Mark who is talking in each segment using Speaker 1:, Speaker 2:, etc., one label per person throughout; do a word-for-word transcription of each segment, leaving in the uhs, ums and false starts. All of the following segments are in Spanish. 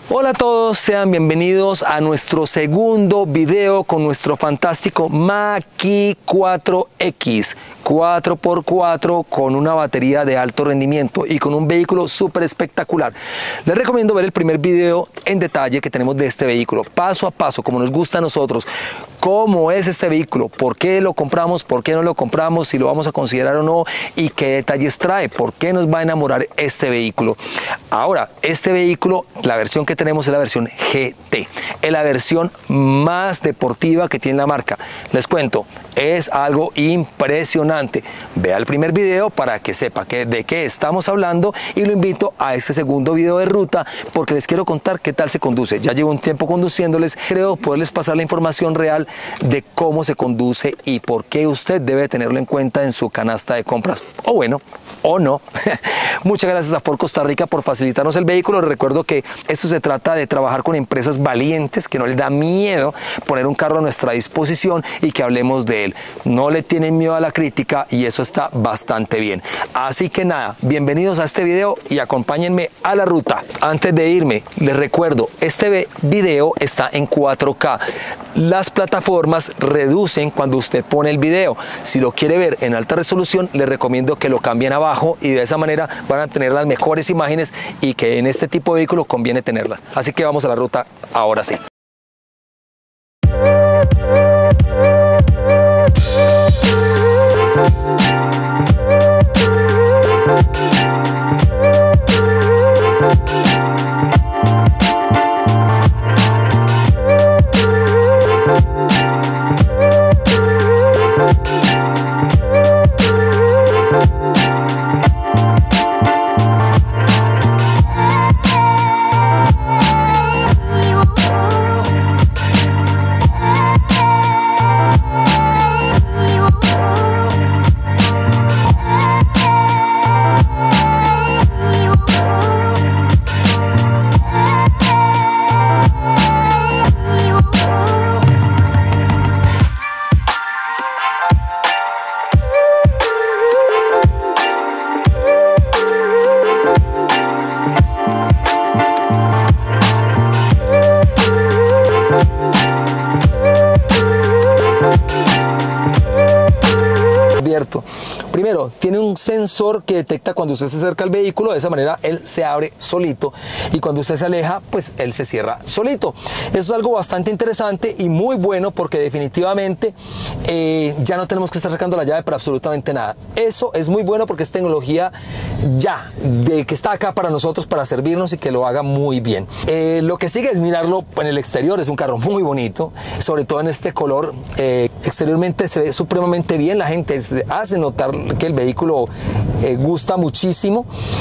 Speaker 1: Hola a todos, sean bienvenidos a nuestro segundo video con nuestro fantástico Mach-E cuatro X cuatro por cuatro con una batería de alto rendimiento y con un vehículo súper espectacular. Les recomiendo ver el primer video en detalle que tenemos de este vehículo, paso a paso, como nos gusta a nosotros. Cómo es este vehículo, por qué lo compramos, por qué no lo compramos, si lo vamos a considerar o no y qué detalles trae, por qué nos va a enamorar este vehículo. Ahora, este vehículo, la versión que tenemos es la versión G T, es la versión más deportiva que tiene la marca. Les cuento, es algo impresionante. Vea el primer video para que sepa que, de qué estamos hablando, y lo invito a este segundo video de ruta porque les quiero contar qué tal se conduce. Ya llevo un tiempo conduciéndoles, creo poderles pasar la información real de cómo se conduce y por qué usted debe tenerlo en cuenta en su canasta de compras, o bueno, o no. Muchas gracias a Ford Costa Rica por facilitarnos el vehículo. Les recuerdo que esto se trata de trabajar con empresas valientes, que no les da miedo poner un carro a nuestra disposición y que hablemos de él. No le tienen miedo a la crítica y eso está bastante bien. Así que nada, bienvenidos a este video y acompáñenme a la ruta. Antes de irme, les recuerdo, este video está en cuatro K. Las plataformas reducen cuando usted pone el video. Si lo quiere ver en alta resolución, les recomiendo que lo cambien abajo y de esa manera van a tener las mejores imágenes, y que en este tipo de vehículo conviene tenerlas. Así que vamos a la ruta ahora sí. Primero, tiene un sensor que detecta cuando usted se acerca al vehículo. De esa manera él se abre solito, y cuando usted se aleja, pues él se cierra solito. Eso es algo bastante interesante y muy bueno, porque definitivamente eh, ya no tenemos que estar sacando la llave para absolutamente nada. Eso es muy bueno porque es tecnología ya de que está acá para nosotros, para servirnos, y que lo haga muy bien. Eh, lo que sigue es mirarlo en el exterior. Es un carro muy bonito, sobre todo en este color. Eh, exteriormente se ve supremamente bien, la gente se hace notar que el vehículo eh, gusta muchísimo.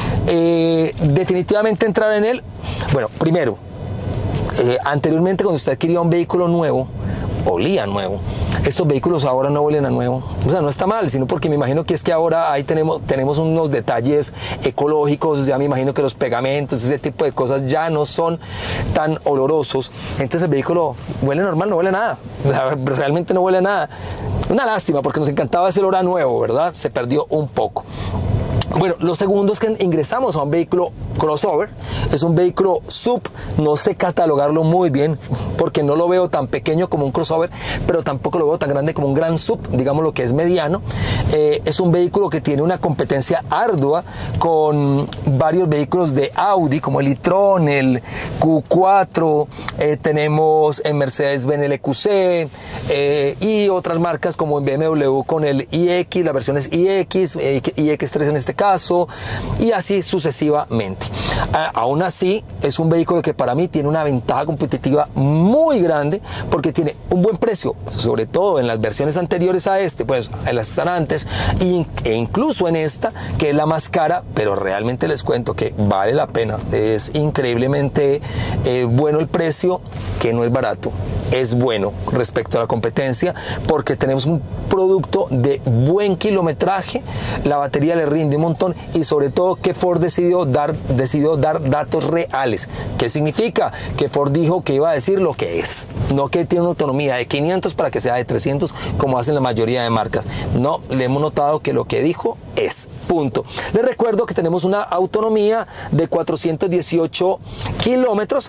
Speaker 1: Eh, definitivamente entrar en él, bueno, primero, eh, anteriormente cuando usted adquiría un vehículo nuevo, olía nuevo. Estos vehículos ahora no huelen a nuevo. O sea, no está mal, sino porque me imagino que es que ahora ahí tenemos, tenemos unos detalles ecológicos. Ya me imagino que los pegamentos, ese tipo de cosas ya no son tan olorosos. Entonces el vehículo huele normal, no huele a nada. Realmente no huele a nada. Una lástima, porque nos encantaba ese olor a nuevo, ¿verdad? Se perdió un poco. Bueno, lo segundo es que ingresamos a un vehículo crossover. Es un vehículo sub, no sé catalogarlo muy bien porque no lo veo tan pequeño como un crossover, pero tampoco lo veo tan grande como un gran sub, digamos lo que es mediano. Eh, es un vehículo que tiene una competencia ardua con varios vehículos de Audi, como el e-tron, el Q cuatro, eh, tenemos en Mercedes-Benz el E Q C, eh, y otras marcas como en B M W con el iX, las versiones iX, eh, i X tres en este caso, y así sucesivamente. A, aún así, es un vehículo que para mí tiene una ventaja competitiva muy grande, porque tiene un buen precio, sobre todo en las versiones anteriores a este, pues en las están antes, e incluso en esta, que es la más cara, pero realmente les cuento que vale la pena. Es increíblemente eh, bueno el precio, que no es barato. Es bueno respecto a la competencia, porque tenemos un producto de buen kilometraje, la batería le rinde un montón, y sobre todo que Ford decidió dar decidió dar datos reales. ¿Qué significa? Que Ford dijo que iba a decir lo que es, no que tiene una autonomía de quinientos para que sea de trescientos como hacen la mayoría de marcas. No, le hemos notado que lo que dijo es, punto. Les recuerdo que tenemos una autonomía de cuatrocientos dieciocho kilómetros.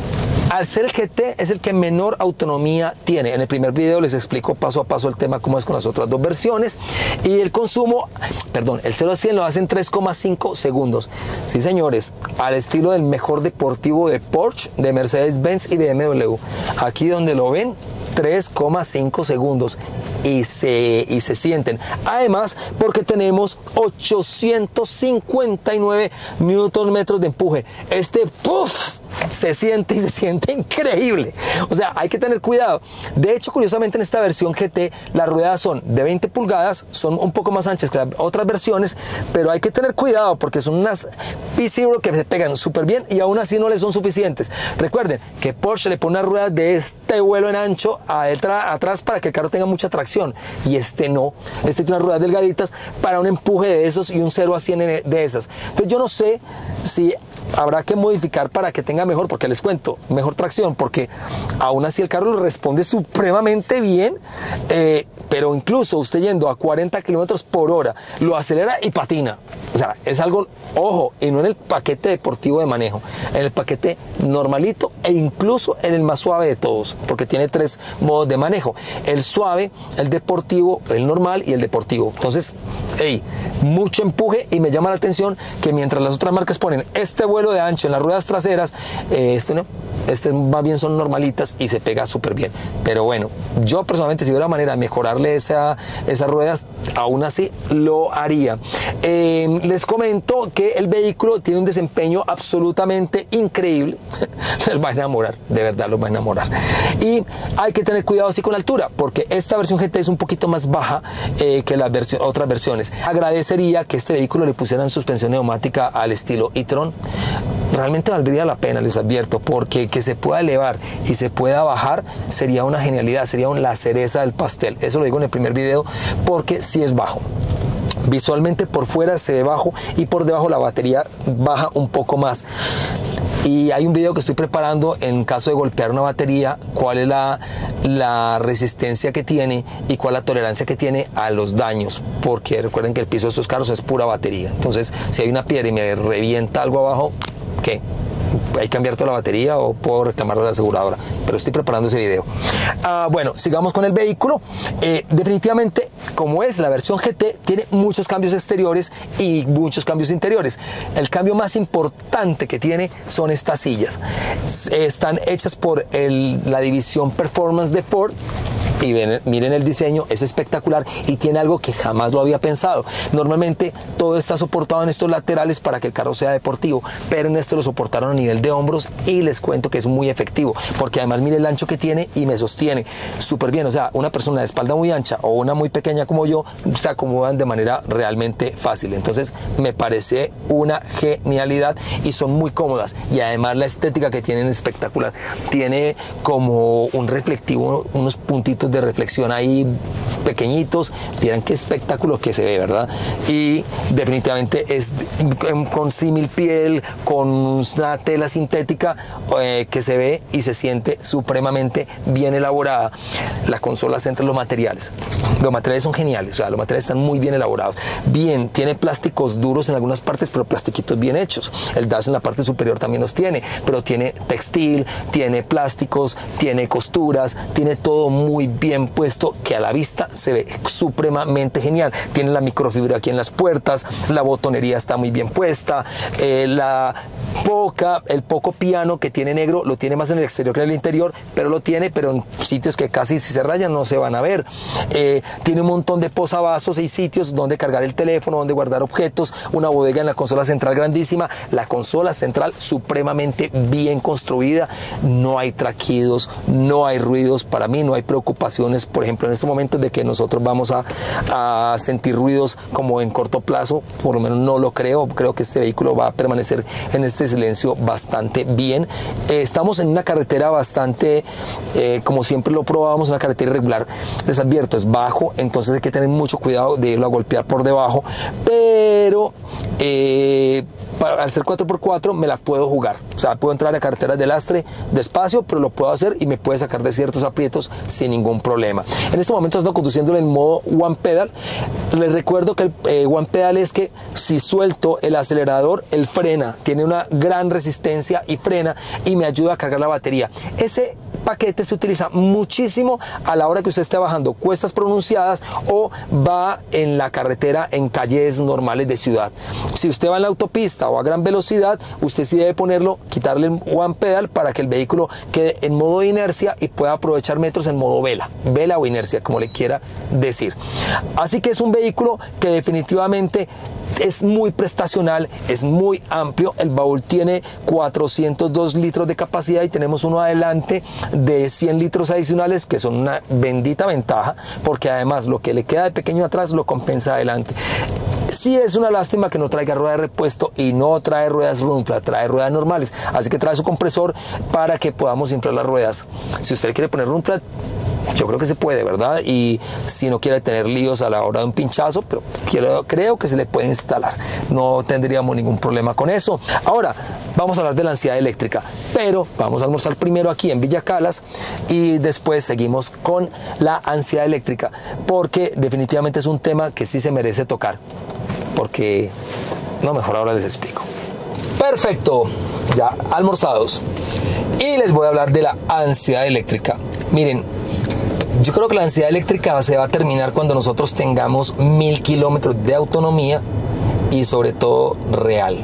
Speaker 1: Al ser el G T es el que menor autonomía tiene. En el primer video les explico paso a paso el tema cómo es con las otras dos versiones. Y el consumo, perdón, el cero a cien lo hace en tres coma cinco segundos. Sí, señores, al estilo del mejor deportivo de Porsche, de Mercedes-Benz y B M W. Aquí donde lo ven, tres coma cinco segundos y se, y se sienten. Además, porque tenemos ochocientos cincuenta y nueve newton metros de empuje. Este puff se siente y se siente increíble. O sea, hay que tener cuidado. De hecho, curiosamente en esta versión G T las ruedas son de veinte pulgadas, son un poco más anchas que las otras versiones, pero hay que tener cuidado porque son unas P cero que se pegan súper bien y aún así no les son suficientes. Recuerden que Porsche le pone unas ruedas de este vuelo en ancho atrás para que el carro tenga mucha tracción y este no. Este tiene unas ruedas delgaditas para un empuje de esos y un cero a cien de esas. Entonces yo no sé si habrá que modificar para que tenga mejor, porque les cuento, mejor tracción, porque aún así el carro responde supremamente bien, eh, pero incluso usted yendo a cuarenta kilómetros por hora, lo acelera y patina. O sea, es algo, ojo, y no en el paquete deportivo de manejo, en el paquete normalito e incluso en el más suave de todos, porque tiene tres modos de manejo, el suave, el deportivo, el normal y el deportivo. Entonces, hey, mucho empuje y me llama la atención que mientras las otras marcas ponen este vuelo de ancho en las ruedas traseras, eh, este no, este más bien son normalitas y se pega súper bien. Pero bueno, yo personalmente si hubiera manera de mejorarle esa, esas ruedas, aún así lo haría. Eh, les comento que el vehículo tiene un desempeño absolutamente increíble. Les va a enamorar, de verdad los va a enamorar. Y hay que tener cuidado así con la altura, porque esta versión G T es un poquito más baja eh, que las versi- otras versiones. Agradecería que este vehículo le pusieran suspensión neumática al estilo e-tron. Realmente valdría la pena, les advierto, porque que se pueda elevar y se pueda bajar sería una genialidad, sería una, la cereza del pastel. Eso lo digo en el primer video porque sí es bajo. Visualmente por fuera se ve bajo y por debajo la batería baja un poco más. Y hay un video que estoy preparando en caso de golpear una batería, cuál es la, la resistencia que tiene y cuál es la tolerancia que tiene a los daños, porque recuerden que el piso de estos carros es pura batería. Entonces, si hay una piedra y me revienta algo abajo, ¿qué? Hay que cambiar toda la batería o puedo reclamarlo a la aseguradora, pero estoy preparando ese video. Ah, bueno, sigamos con el vehículo. Eh, definitivamente, como es la versión G T, tiene muchos cambios exteriores y muchos cambios interiores. El cambio más importante que tiene son estas sillas. Están hechas por el, la división Performance de Ford. Y ven, miren el diseño, es espectacular y tiene algo que jamás lo había pensado. Normalmente todo está soportado en estos laterales para que el carro sea deportivo, pero en esto lo soportaron a nivel de hombros y les cuento que es muy efectivo, porque además mire el ancho que tiene y me sostiene súper bien. O sea, una persona de espalda muy ancha o una muy pequeña como yo se acomodan de manera realmente fácil. Entonces me parece una genialidad y son muy cómodas y además la estética que tienen es espectacular. Tiene como un reflectivo, unos puntitos de reflexión ahí pequeñitos. Miren qué espectáculo que se ve, ¿verdad? Y definitivamente es con símil piel, con una tela sintética eh, que se ve y se siente supremamente bien elaborada. La consola centra los materiales. Los materiales son geniales, o sea, los materiales están muy bien elaborados. Bien, tiene plásticos duros en algunas partes, pero plastiquitos bien hechos. El dash en la parte superior también los tiene, pero tiene textil, tiene plásticos, tiene costuras, tiene todo muy bien puesto que a la vista se ve supremamente genial. Tiene la microfibra aquí en las puertas, la botonería está muy bien puesta, eh, la poca, el poco piano que tiene negro lo tiene más en el exterior que en el interior, pero lo tiene, pero en sitios que casi si se rayan no se van a ver. Eh, tiene un montón de posavasos y sitios donde cargar el teléfono, donde guardar objetos, una bodega en la consola central grandísima, la consola central supremamente bien construida, no hay traquidos, no hay ruidos, para mí no hay preocupaciones, por ejemplo en estos momentos de que nosotros vamos a, a sentir ruidos como en corto plazo, por lo menos no lo creo, creo que este vehículo va a permanecer en este silencio bastante bien. Eh, estamos en una carretera bastante, eh, como siempre lo probábamos, una carretera irregular, les advierto, es bajo, entonces hay que tener mucho cuidado de irlo a golpear por debajo, pero eh, para, al ser cuatro por cuatro me la puedo jugar. O sea, puedo entrar a carreteras de lastre despacio, pero lo puedo hacer y me puede sacar de ciertos aprietos sin ningún problema. En este momento ando conduciéndolo en modo One Pedal. Les recuerdo que el eh, One Pedal es que si suelto el acelerador, él frena, tiene una gran resistencia y frena y me ayuda a cargar la batería. Ese paquete se utiliza muchísimo a la hora que usted esté bajando cuestas pronunciadas o va en la carretera en calles normales de ciudad. Si usted va en la autopista o a gran velocidad, usted sí debe ponerlo, quitarle el One Pedal para que el vehículo quede en modo de inercia y pueda aprovechar metros en modo vela, vela o inercia, como le quiera decir. Así que es un vehículo que definitivamente es muy prestacional, es muy amplio. El baúl tiene cuatrocientos dos litros de capacidad y tenemos uno adelante de cien litros adicionales, que son una bendita ventaja, porque además lo que le queda de pequeño atrás lo compensa adelante. Sí es una lástima que no traiga rueda de repuesto y no trae ruedas Runflat, trae ruedas normales, así que trae su compresor para que podamos inflar las ruedas. Si usted quiere poner Runflat, yo creo que se puede, ¿verdad? Y si no quiere tener líos a la hora de un pinchazo, pero quiero, creo que se le puede instalar. No tendríamos ningún problema con eso. Ahora, vamos a hablar de la ansiedad eléctrica, pero vamos a almorzar primero aquí en Villa Calas y después seguimos con la ansiedad eléctrica, porque definitivamente es un tema que sí se merece tocar, porque, no, mejor ahora les explico. Perfecto, ya almorzados. Y les voy a hablar de la ansiedad eléctrica. Miren, yo creo que la ansiedad eléctrica se va a terminar cuando nosotros tengamos mil kilómetros de autonomía y sobre todo real.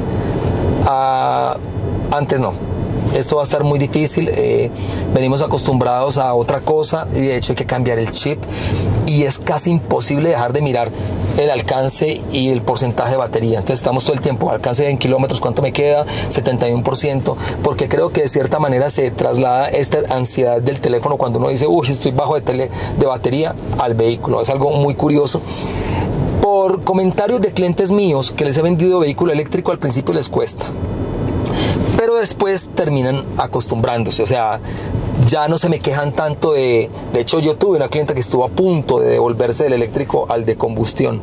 Speaker 1: Ah, antes no. Esto va a estar muy difícil. Eh, venimos acostumbrados a otra cosa y de hecho hay que cambiar el chip y es casi imposible dejar de mirar el alcance y el porcentaje de batería. Entonces estamos todo el tiempo, alcance en kilómetros, ¿cuánto me queda? setenta y uno por ciento, porque creo que de cierta manera se traslada esta ansiedad del teléfono cuando uno dice, uy, estoy bajo de, tele, de batería al vehículo. Es algo muy curioso. Por comentarios de clientes míos que les he vendido vehículo eléctrico, al principio les cuesta, pero después terminan acostumbrándose. O sea, ya no se me quejan tanto de... De hecho, yo tuve una clienta que estuvo a punto de devolverse del eléctrico al de combustión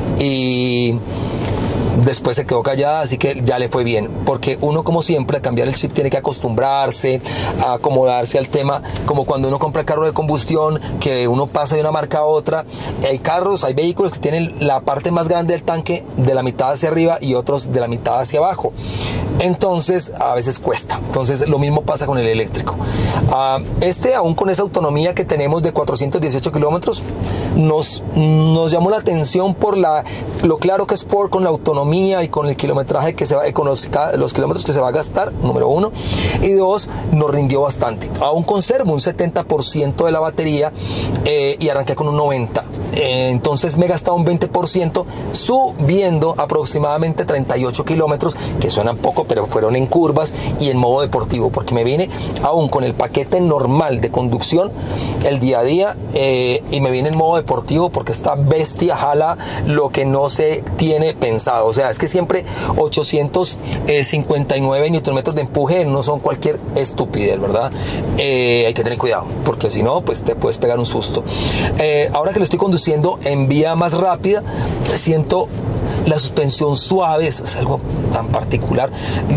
Speaker 1: y después se quedó callada, así que ya le fue bien, porque uno, como siempre, al cambiar el chip tiene que acostumbrarse, a acomodarse al tema, como cuando uno compra el carro de combustión, que uno pasa de una marca a otra. Hay carros, hay vehículos que tienen la parte más grande del tanque de la mitad hacia arriba y otros de la mitad hacia abajo. Entonces, a veces cuesta. Entonces, lo mismo pasa con el eléctrico. Uh, este, aún con esa autonomía que tenemos de cuatrocientos dieciocho kilómetros, nos, nos llamó la atención por la, lo claro que es Ford con la autonomía y con el kilometraje que se va, con los, los kilómetros que se va a gastar, número uno, y dos, nos rindió bastante. Aún conservo un setenta por ciento de la batería eh, y arranqué con un noventa por ciento. Eh, entonces me he gastado un veinte por ciento subiendo aproximadamente treinta y ocho kilómetros, que suenan poco, pero fueron en curvas y en modo deportivo, porque me vine aún con el paquete normal de conducción el día a día eh, y me vine en modo deportivo porque esta bestia jala lo que no se tiene pensado. O sea, es que siempre ochocientos cincuenta y nueve newton metros de empuje no son cualquier estupidez, ¿verdad? Eh, hay que tener cuidado, porque si no, pues te puedes pegar un susto. Eh, ahora que lo estoy conduciendo en vía más rápida, siento la suspensión suave. Es algo tan particular.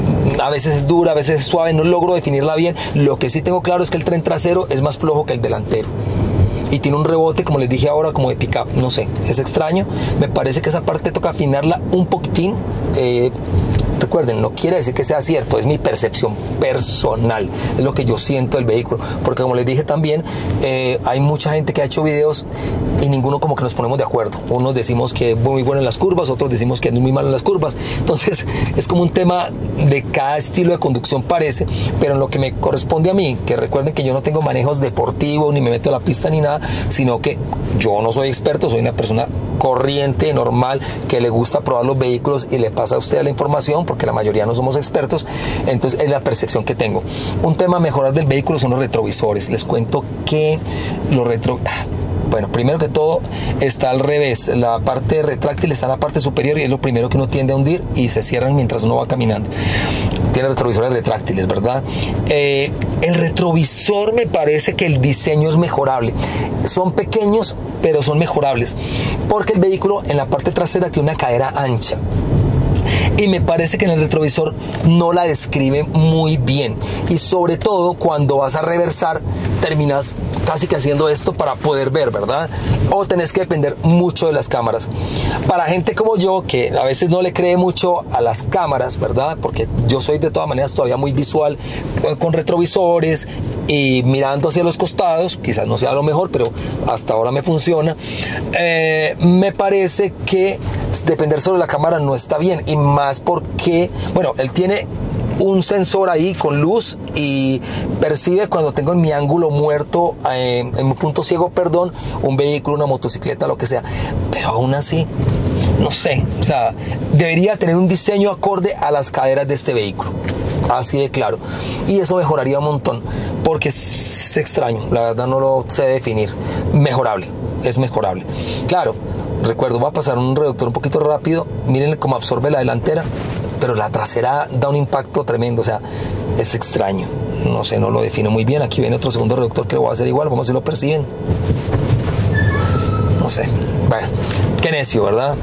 Speaker 1: A veces es dura, a veces es suave, no logro definirla bien. Lo que sí tengo claro es que el tren trasero es más flojo que el delantero. Y tiene un rebote, como les dije ahora, como de pick-up, no sé, es extraño. Me parece que esa parte toca afinarla un poquitín. Eh, recuerden, no quiere decir que sea cierto, es mi percepción personal, es lo que yo siento del vehículo. Porque como les dije también, eh, hay mucha gente que ha hecho videos y ninguno como que nos ponemos de acuerdo. Unos decimos que es muy bueno en las curvas, otros decimos que es muy malo en las curvas. Entonces es como un tema de cada estilo de conducción parece, pero en lo que me corresponde a mí, que recuerden que yo no tengo manejos deportivos, ni me meto a la pista ni nada, sino que yo no soy experto, soy una persona corriente, normal, que le gusta probar los vehículos y le pasa a usted la información, porque la mayoría no somos expertos. Entonces es la percepción que tengo. Un tema a mejorar del vehículo son los retrovisores. Les cuento que los retro... Bueno, primero que todo está al revés. La parte retráctil está en la parte superior y es lo primero que uno tiende a hundir y se cierran mientras uno va caminando. Tiene retrovisores retráctiles, ¿verdad? Eh, el retrovisor, me parece que el diseño es mejorable. Son pequeños, pero son mejorables, porque el vehículo en la parte trasera tiene una cadera ancha. y me parece que en el retrovisor no la describe muy bien, y sobre todo cuando vas a reversar terminas casi que haciendo esto para poder ver, ¿verdad? O tenés que depender mucho de las cámaras. Para gente como yo, que a veces no le cree mucho a las cámaras, ¿verdad? Porque yo soy de todas maneras todavía muy visual, con retrovisores y mirando hacia los costados, quizás no sea lo mejor, pero hasta ahora me funciona. Eh, me parece que depender solo de la cámara no está bien, y más porque, bueno, él tiene un sensor ahí con luz y percibe cuando tengo en mi ángulo muerto, eh, en mi punto ciego, perdón, un vehículo, una motocicleta, lo que sea, pero aún así, no sé, o sea, debería tener un diseño acorde a las caderas de este vehículo, así de claro, y eso mejoraría un montón, porque es extraño, la verdad no lo sé definir. Mejorable, es mejorable, claro. Recuerdo, voy a pasar un reductor un poquito rápido, miren cómo absorbe la delantera, pero la trasera da un impacto tremendo, o sea, es extraño, no sé, no lo defino muy bien. Aquí viene otro segundo reductor que lo voy a hacer igual, vamos a ver si lo perciben. No sé, bueno, qué necio, ¿verdad?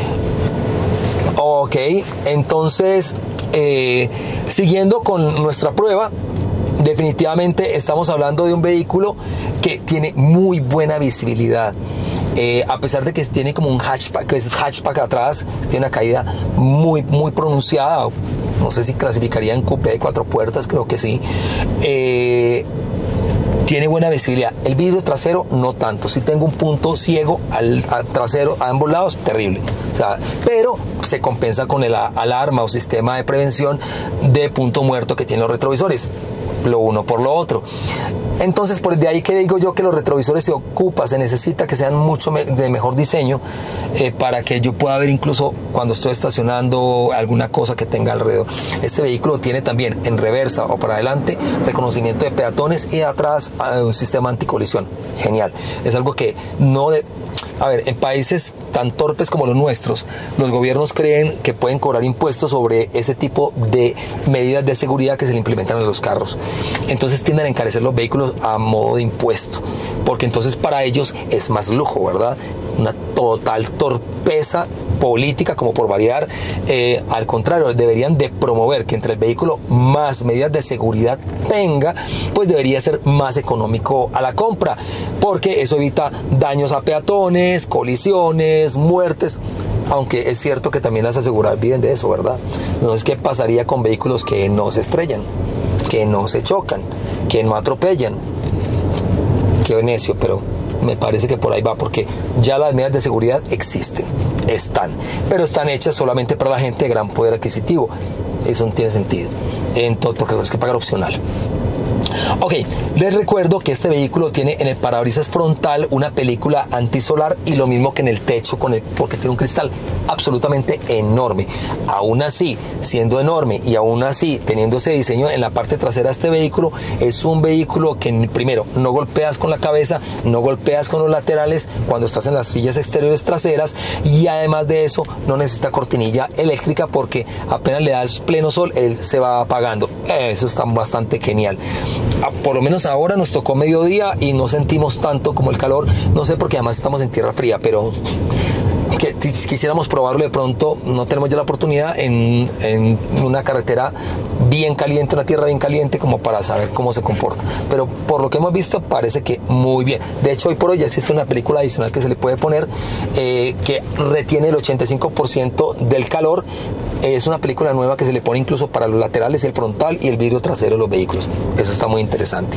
Speaker 1: Ok, entonces, eh, siguiendo con nuestra prueba, definitivamente estamos hablando de un vehículo que tiene muy buena visibilidad. Eh, a pesar de que tiene como un hatchback, que es hatchback atrás, tiene una caída muy, muy pronunciada. No sé si clasificaría en coupé de cuatro puertas, creo que sí. Eh, tiene buena visibilidad. El vidrio trasero no tanto. Si tengo un punto ciego al, al trasero a ambos lados, terrible. O sea, pero se compensa con el alarma o sistema de prevención de punto muerto que tienen los retrovisores. Lo uno por lo otro. Entonces, por de ahí que digo yo que los retrovisores se ocupa, se necesita que sean mucho me de mejor diseño, eh, para que yo pueda ver incluso cuando estoy estacionando alguna cosa que tenga alrededor. Este vehículo tiene también en reversa o para adelante reconocimiento de peatones, y atrás eh, un sistema anticolisión. Genial. Es algo que no de... A ver, en países tan torpes como los nuestros, los gobiernos creen que pueden cobrar impuestos sobre ese tipo de medidas de seguridad que se le implementan en los carros. Entonces tienden a encarecer los vehículos a modo de impuesto, porque entonces para ellos es más lujo, ¿verdad? Una total torpeza política, como por variar. Eh, al contrario, deberían de promover que entre el vehículo más medidas de seguridad tenga, pues debería ser más económico a la compra, porque eso evita daños a peatones, colisiones, muertes, aunque es cierto que también las aseguradoras viven de eso, ¿verdad? Entonces, ¿qué pasaría con vehículos que no se estrellan, que no se chocan, que no atropellan? Qué necio, pero me parece que por ahí va, porque ya las medidas de seguridad existen, están, pero están hechas solamente para la gente de gran poder adquisitivo. Eso no tiene sentido, entonces, porque tienes que pagar opcional. Ok, les recuerdo que este vehículo tiene en el parabrisas frontal una película antisolar, y lo mismo que en el techo, con el, porque tiene un cristal absolutamente enorme. Aún así, siendo enorme y aún así teniendo ese diseño en la parte trasera de este vehículo, es un vehículo que primero no golpeas con la cabeza, no golpeas con los laterales cuando estás en las sillas exteriores traseras, y además de eso no necesita cortinilla eléctrica, porque apenas le das pleno sol, él se va apagando. Eso está bastante genial. Por lo menos ahora nos tocó mediodía y no sentimos tanto como el calor, no sé, porque además estamos en tierra fría, pero que quisiéramos probarlo de pronto. No tenemos ya la oportunidad en, en una carretera bien caliente, una tierra bien caliente, como para saber cómo se comporta, pero por lo que hemos visto parece que muy bien. De hecho, hoy por hoy ya existe una película adicional que se le puede poner, eh, que retiene el ochenta y cinco por ciento del calor. Es una película nueva que se le pone incluso para los laterales, el frontal y el vidrio trasero de los vehículos. Eso está muy interesante.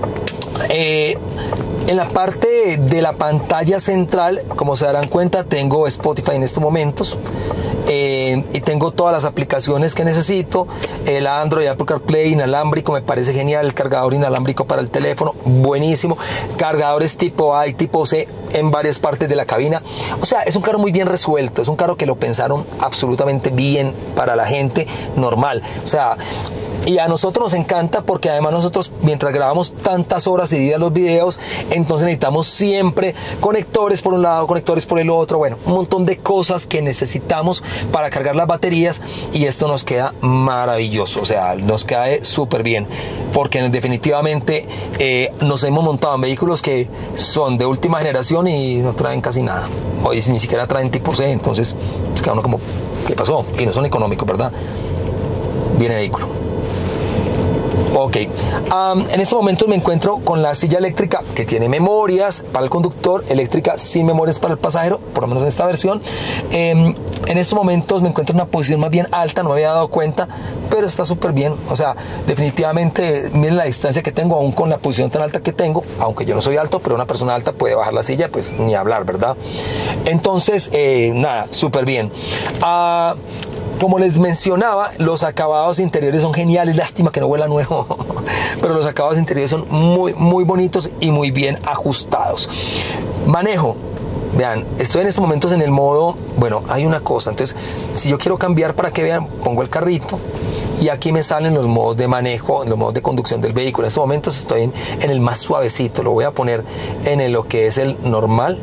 Speaker 1: Eh, en la parte de la pantalla central, como se darán cuenta, tengo Spotify en estos momentos. Eh, y tengo todas las aplicaciones que necesito. El Android, Apple CarPlay inalámbrico, me parece genial. El cargador inalámbrico para el teléfono, buenísimo. Cargadores tipo A y tipo C en varias partes de la cabina. O sea, es un carro muy bien resuelto. Es un carro que lo pensaron absolutamente bien para la gente normal. O sea, y a nosotros nos encanta, porque además nosotros, mientras grabamos tantas horas y días los videos, entonces necesitamos siempre conectores por un lado, conectores por el otro, bueno, un montón de cosas que necesitamos para cargar las baterías, y esto nos queda maravilloso. O sea, nos cae súper bien, porque definitivamente eh, nos hemos montado en vehículos que son de última generación y no traen casi nada, hoy ni siquiera traen tipo C, entonces se queda uno como ¿Qué pasó? Y no son económicos, ¿verdad? Viene vehículo. Ok, um, en este momento me encuentro con la silla eléctrica que tiene memorias para el conductor, eléctrica sin memorias para el pasajero, por lo menos en esta versión. Eh, en estos momentos me encuentro en una posición más bien alta, no me había dado cuenta, pero está súper bien. O sea, definitivamente, miren la distancia que tengo, aún con la posición tan alta que tengo, aunque yo no soy alto, pero una persona alta puede bajar la silla, pues ni hablar, ¿verdad? Entonces, eh, nada, súper bien. Uh, Como les mencionaba, los acabados interiores son geniales. Lástima que no huela nuevo, pero los acabados interiores son muy, muy bonitos y muy bien ajustados. Manejo. Vean, estoy en estos momentos en el modo, bueno, hay una cosa. Entonces, si yo quiero cambiar para que vean, pongo el carrito y aquí me salen los modos de manejo, los modos de conducción del vehículo. En estos momentos estoy en, en el más suavecito. Lo voy a poner en el, lo que es el normal.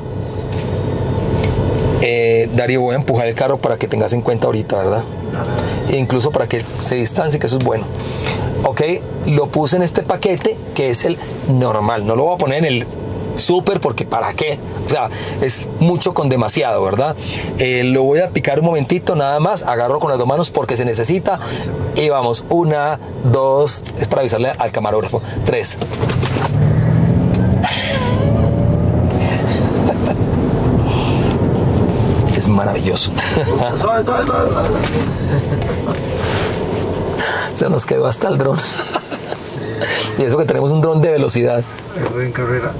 Speaker 1: Eh, Darío, voy a empujar el carro para que tengas en cuenta ahorita, ¿verdad? E incluso para que se distancie, que eso es bueno. Ok, lo puse en este paquete que es el normal. No lo voy a poner en el súper porque ¿para qué? O sea, es mucho con demasiado, ¿verdad? Eh, lo voy a picar un momentito nada más. Agarro con las dos manos porque se necesita. Y vamos, una, dos, es para avisarle al camarógrafo. Tres. Es maravilloso.
Speaker 2: Suave, suave, suave.
Speaker 1: Se nos quedó hasta el dron. Sí. Y eso que tenemos un dron de velocidad.
Speaker 2: Voy en carrera.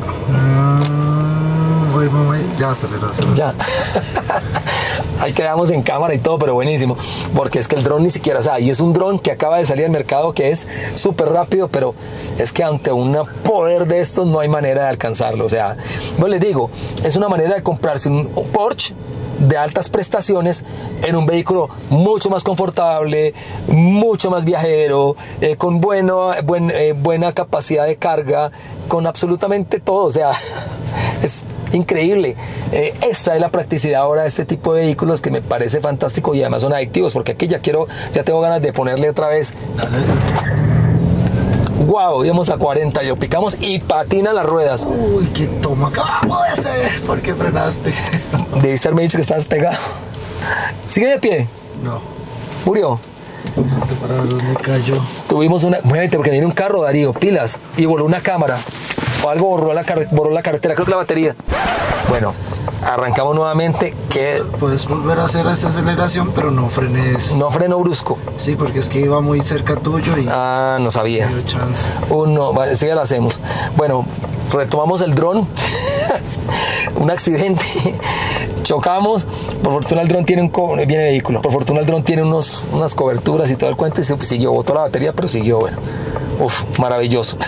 Speaker 2: Mm, voy, voy, ya aceleró, aceleró.
Speaker 1: Ya. Ahí quedamos en cámara y todo, pero buenísimo. Porque es que el dron ni siquiera, o sea, y es un dron que acaba de salir al mercado que es súper rápido, pero es que ante un poder de estos no hay manera de alcanzarlo. O sea, no les digo, es una manera de comprarse un, un Porsche de altas prestaciones en un vehículo mucho más confortable, mucho más viajero, eh, con bueno, buen, eh, buena capacidad de carga, con absolutamente todo. O sea, es increíble. Eh, esta es la practicidad ahora de este tipo de vehículos que me parece fantástico y además son adictivos, porque aquí ya quiero, ya tengo ganas de ponerle otra vez. Wow, íbamos a cuarenta, lo picamos y patina las ruedas.
Speaker 2: Uy, qué toma acabamos de hacer. ¿Por qué frenaste?
Speaker 1: Debiste haberme dicho que estabas pegado. ¿Sigue de pie?
Speaker 2: No.
Speaker 1: ¿Murió?
Speaker 2: Para ver dónde cayó.
Speaker 1: Tuvimos una... Muévete porque viene un carro, Darío, pilas. Y voló una cámara. O algo borró la, car... borró la carretera, creo que la batería. Bueno, arrancamos nuevamente. Que...
Speaker 2: Puedes volver a hacer esta aceleración, pero no frenes.
Speaker 1: No freno brusco.
Speaker 2: Sí, porque es que iba muy cerca tuyo y...
Speaker 1: Ah, no sabía.
Speaker 2: No chance.
Speaker 1: Uno, vale, sí, ya lo hacemos. Bueno, retomamos el dron. Un accidente. Chocamos. Por fortuna el dron tiene un co viene vehículo. Por fortuna el dron tiene unos, unas coberturas y todo el cuento. Y se, pues, siguió, botó la batería, pero siguió. Bueno, uf, maravilloso.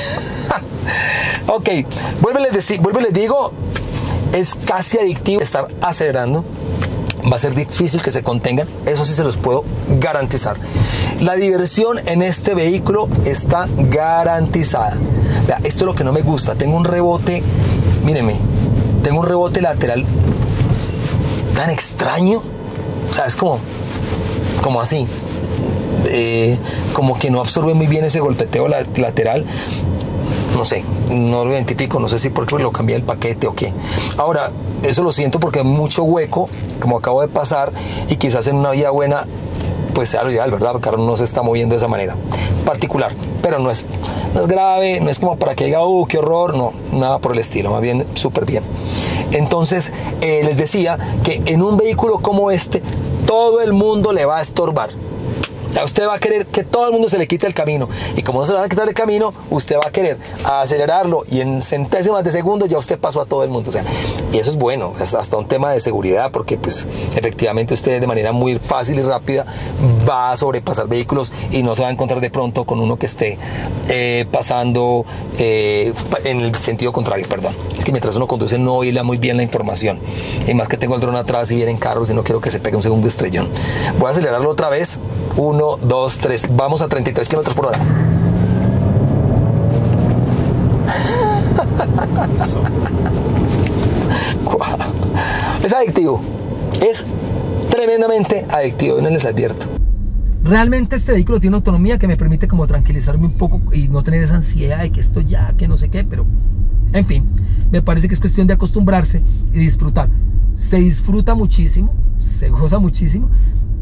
Speaker 1: Ok, vuelvo les, decir, vuelvo les digo, es casi adictivo estar acelerando. Va a ser difícil que se contengan, eso sí se los puedo garantizar. La diversión en este vehículo está garantizada. Vea, esto es lo que no me gusta. Tengo un rebote, mírenme, tengo un rebote lateral tan extraño. O sea, es como, como así. Eh, como que no absorbe muy bien ese golpeteo la, lateral. No sé, no lo identifico, no sé si porque lo cambié el paquete o qué. Ahora, eso lo siento porque hay mucho hueco, como acabo de pasar, y quizás en una vía buena, pues sea lo ideal, ¿verdad? Porque ahora no se está moviendo de esa manera particular, pero no es, no es grave, no es como para que diga, uh, qué horror, no, nada por el estilo, más bien súper bien. Entonces, eh, les decía que en un vehículo como este, todo el mundo le va a estorbar. Usted va a querer que todo el mundo se le quite el camino, y como no se le va a quitar el camino, usted va a querer acelerarlo y en centésimas de segundo ya usted pasó a todo el mundo. O sea, y eso es bueno, es hasta un tema de seguridad, porque pues efectivamente usted de manera muy fácil y rápida va a sobrepasar vehículos y no se va a encontrar de pronto con uno que esté eh, pasando eh, en el sentido contrario, perdón. Es que mientras uno conduce no oíla muy bien la información, y más que tengo el dron atrás y vienen carros y no quiero que se pegue un segundo estrellón. Voy a acelerarlo otra vez. Uno, dos, tres. Vamos a treinta y tres kilómetros por hora. Es adictivo. Es tremendamente adictivo. No les advierto. Realmente este vehículo tiene una autonomía que me permite como tranquilizarme un poco y no tener esa ansiedad de que esto ya, que no sé qué, pero en fin, me parece que es cuestión de acostumbrarse y disfrutar. Se disfruta muchísimo, se goza muchísimo,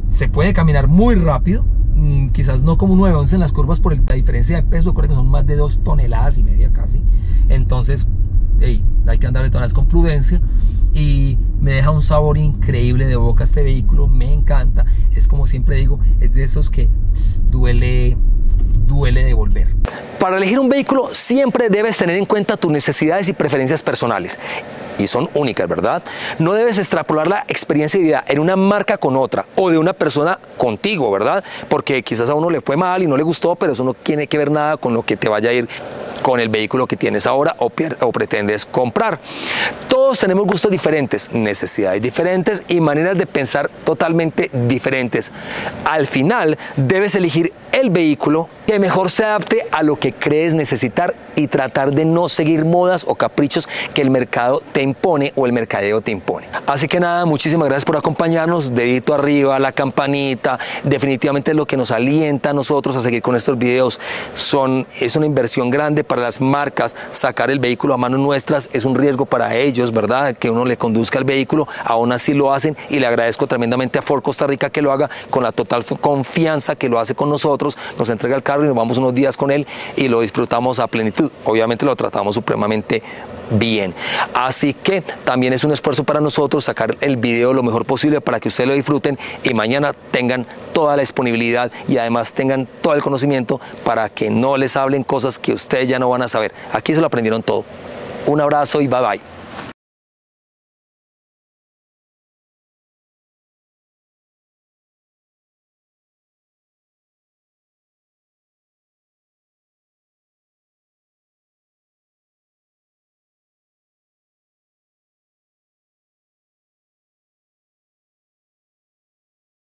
Speaker 1: se puede caminar muy rápido, mmm, quizás no como un nueve once en las curvas por el, la diferencia de peso. Recuerda que son más de dos toneladas y media casi. Entonces, hey, hay que andar de todas con prudencia. Y me deja un sabor increíble de boca este vehículo, me encanta. Es como siempre digo, es de esos que duele, duele devolver. Para elegir un vehículo siempre debes tener en cuenta tus necesidades y preferencias personales. Y son únicas, ¿verdad? No debes extrapolar la experiencia de vida en una marca con otra o de una persona contigo, ¿verdad? Porque quizás a uno le fue mal y no le gustó, pero eso no tiene que ver nada con lo que te vaya a ir con el vehículo que tienes ahora o, o pretendes comprar. Todos tenemos gustos diferentes, necesidades diferentes y maneras de pensar totalmente diferentes. Al final debes elegir el vehículo que mejor se adapte a lo que crees necesitar y tratar de no seguir modas o caprichos que el mercado te impone o el mercadeo te impone. Así que nada, muchísimas gracias por acompañarnos. Dedito arriba, la campanita, definitivamente es lo que nos alienta a nosotros a seguir con estos videos. Son, es una inversión grande para las marcas. Sacar el vehículo a manos nuestras es un riesgo para ellos, ¿verdad? Que uno le conduzca el vehículo, aún así lo hacen y le agradezco tremendamente a Ford Costa Rica que lo haga con la total confianza que lo hace con nosotros. Nos entrega el carro y nos vamos unos días con él y lo disfrutamos a plenitud. Obviamente lo tratamos supremamente bien. Así que también es un esfuerzo para nosotros sacar el video lo mejor posible para que ustedes lo disfruten y mañana tengan toda la disponibilidad y además tengan todo el conocimiento para que no les hablen cosas que ustedes ya no van a saber. Aquí se lo aprendieron todo. Un abrazo y bye bye.